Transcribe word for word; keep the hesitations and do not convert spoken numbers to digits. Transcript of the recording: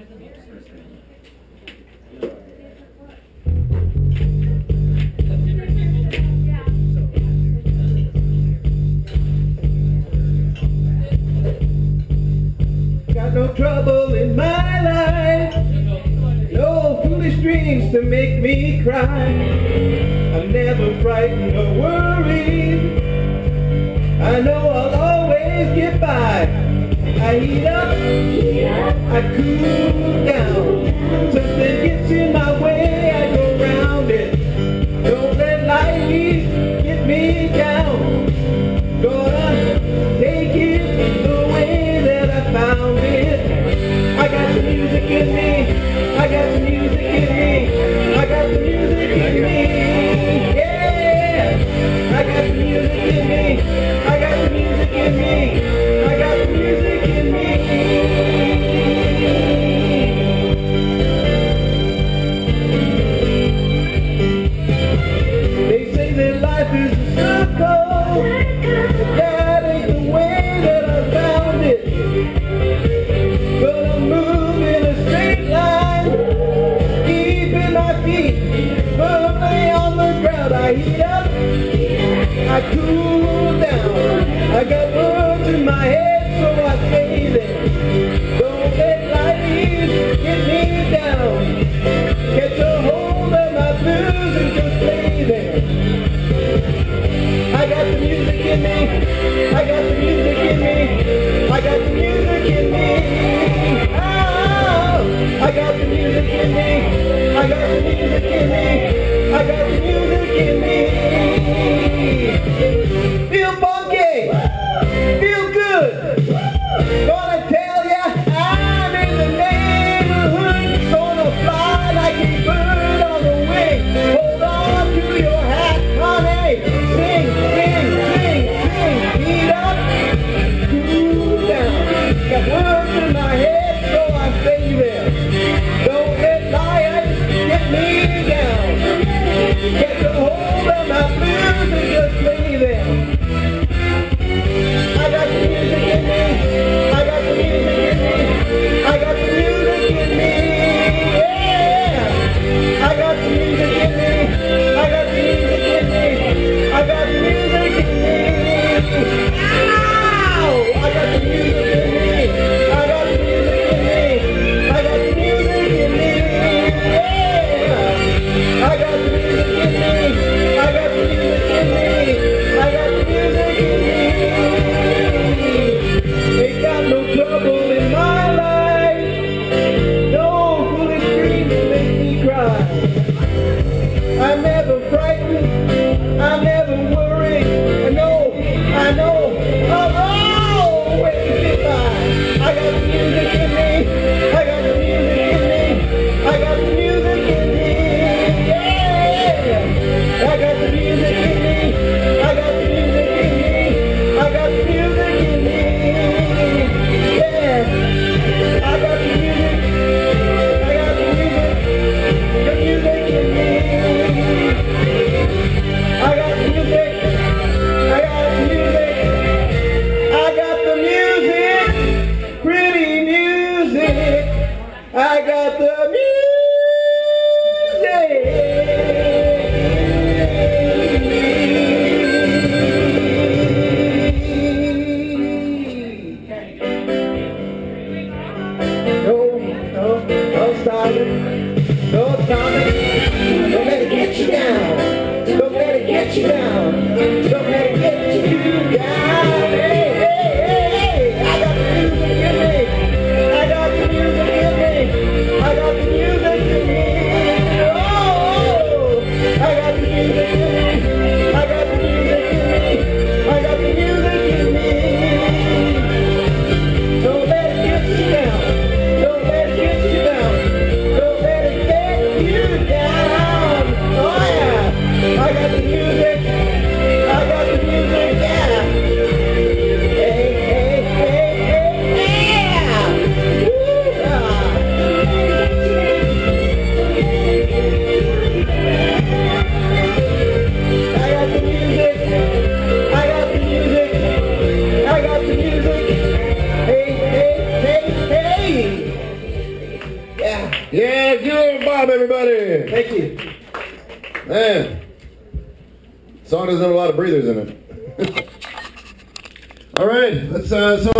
Got no trouble in my life, no foolish dreams to make me cry. I'm never frightened or worried, I know I'll always get by. I heat up, I cool down, something gets in my way, I go round it. Don't let life get me down, gonna take it the way that I found it. I got the music in me, I got the music in me, I got the music in me, yeah. I got the music in me, I got the music in me, I got the music in me. They say that life is a circle, but that ain't the way that I found it. But I'm moving a straight line, keeping my feet firmly on the ground. I heat up, I cool down, I got words in my head so I stay there. Don't let life get me down, catch a hold of my blues and just lay there. I got the music in me, I got the music in me, I got the music in me. Oh, I got the music in me, I got the music in me, I got the music in me. Feel funky, feel good, gonna tell ya I'm in the neighborhood, gonna fly like a bird on the wing. Hold on to your hat, honey, sing, sing, sing, sing, heat up, cool down, got words in my head so I stay there. Don't let life get me down, get a hold of my blues and just lay there. I got the music in me, I got the music in me, I got the music in me, yeah. I got the music in me, I got the music in me, I got the music in me. Ow! I got the music in me, I got the music in me, I got the music in me, yeah. I got the music in me, I got the music in me, I got the music in me. Ain't got no trouble in my life, no foolish dreams to make me cry. I'm never frightened, I'm never worried, I know, I know, I'll always get by. I got the music in me, I got the music in me, I got the music in me, yeah. I got the music in me, I got the music in me, I got the music in me, yeah. I got the music, I got the music, the music in me. I got the music, I got the music, I got the music, pretty music, I got the music. No, no, no stopping, no stopping, don't let it get you down, don't let it get you down, don't let it get you down, hey, hey, hey, hey, I got the music in me, I got the music in me, I got the music in me, oh, I got the music in me, I got the music in me, I got the music in me, don't let it get you down, don't let it get you down, don't let Yeah. Yeah, give it a Bob, everybody. Thank you. Man, song doesn't have a lot of breathers in it. All right, let's uh. So